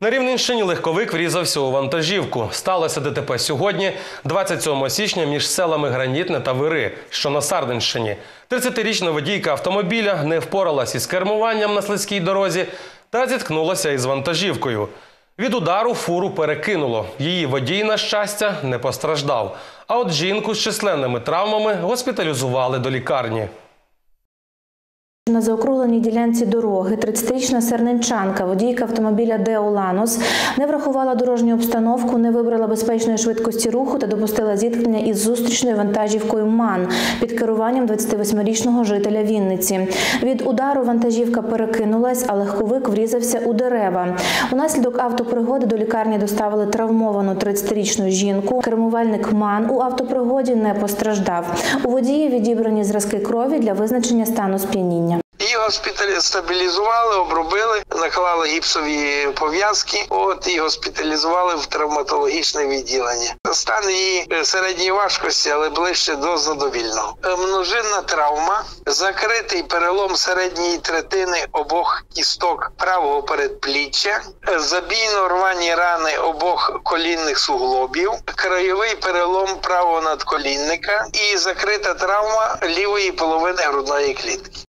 На Рівненщині легковик врізався у вантажівку. Сталося ДТП сьогодні, 27 січня, між селами Гранітне та Вири, що на Сарненщині. 30-річна водійка автомобіля не впоралась із кермуванням на слизькій дорозі та зіткнулася із вантажівкою. Від удару фуру перекинуло. Її водій, на щастя, не постраждав. А от жінку з численними травмами госпіталізували до лікарні. На заокругленій ділянці дороги 30-річна сарненчанка, водійка автомобіля Део Ланос, не врахувала дорожню обстановку, не вибрала безпечної швидкості руху та допустила зіткнення із зустрічною вантажівкою МАН під керуванням 28-річного жителя Вінниці. Від удару вантажівка перекинулась, а легковик врізався у дерева. Унаслідок автопригоди до лікарні доставили травмовану 30-річну жінку. Кермувальник МАН у автопригоді не постраждав. У водії відібрані зразки крові для визначення стану сп'яніння. Її стабілізували, обробили, наклали гіпсові пов'язки, і госпіталізували в травматологічне відділення. Стан її середньої важкості, але ближче до задовільного. Множинна травма, закритий перелом середньої третини обох кісток правого передпліччя, забійно рвані рани обох колінних суглобів, краєвий перелом правого надколінника і закрита травма лівої половини грудної клітки.